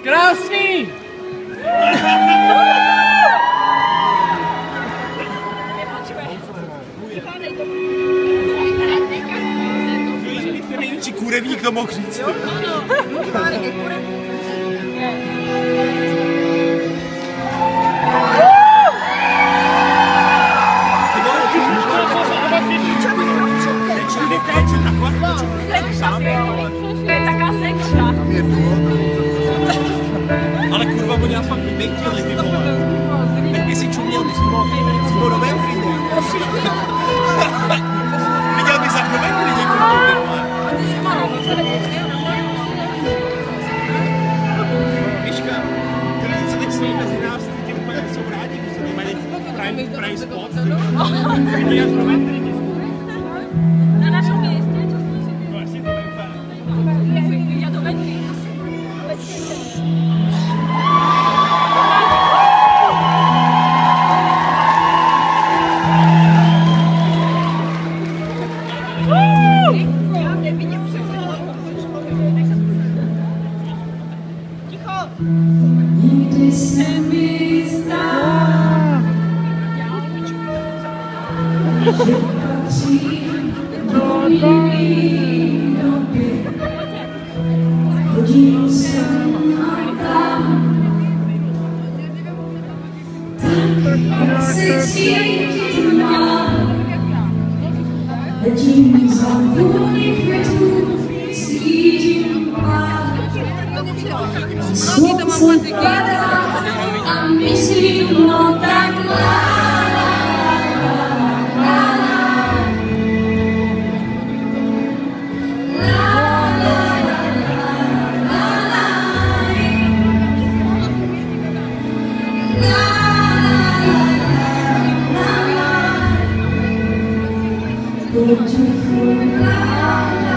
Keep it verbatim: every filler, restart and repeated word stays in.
Krásný! Největší kurevník to mohl říct. Ale kurva, oni nás fakt vybejtili, ty vole. Tak by si čuměl přímo, přímo do Memphis. Viděl bys jak do Memphis někoho, ty vole. Miška, ty se teď stojí mezi nás, ty tě úplně jsou rádi, protože ty mají prime, prime spot. Viděl jak do Memphis. Na našem místě? No, jestli to Memphis. Já to vedím. Nikdy se mi zdá, že patřím do jiný doby. Chodím sem a tam, tak jak se cítit mám. Hledím za vůni květů, cítím pád. Slunce padá a myslím, no tak lá, lá, lá, lá, lá, lá, lá, lá, lá,